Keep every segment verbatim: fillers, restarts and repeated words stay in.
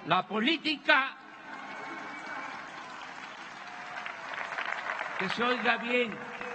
La política, que se oiga bien,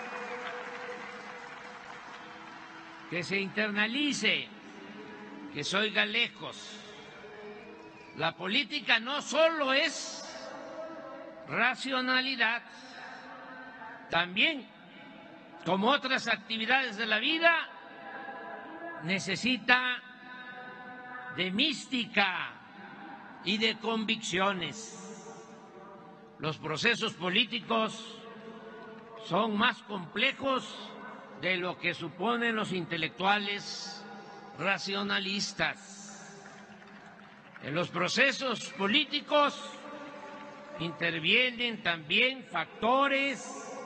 que se internalice, que se oiga lejos. La política no solo es racionalidad, también, como otras actividades de la vida, necesita de mística y de convicciones. Los procesos políticos son más complejos de lo que suponen los intelectuales racionalistas. En los procesos políticos intervienen también factores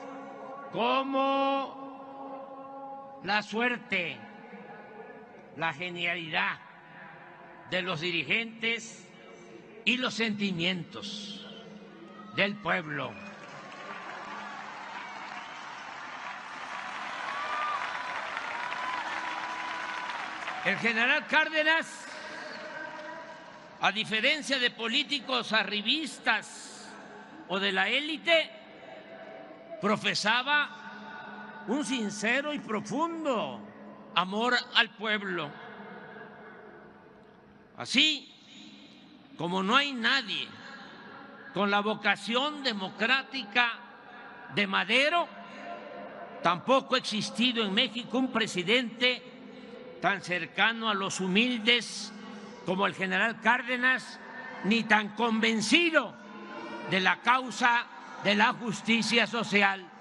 como la suerte, la genialidad de los dirigentes y los sentimientos del pueblo. El general Cárdenas, a diferencia de políticos arribistas o de la élite, profesaba un sincero y profundo amor al pueblo. Así como no hay nadie con la vocación democrática de Madero, tampoco ha existido en México un presidente tan cercano a los humildes como el general Cárdenas, ni tan convencido de la causa de la justicia social.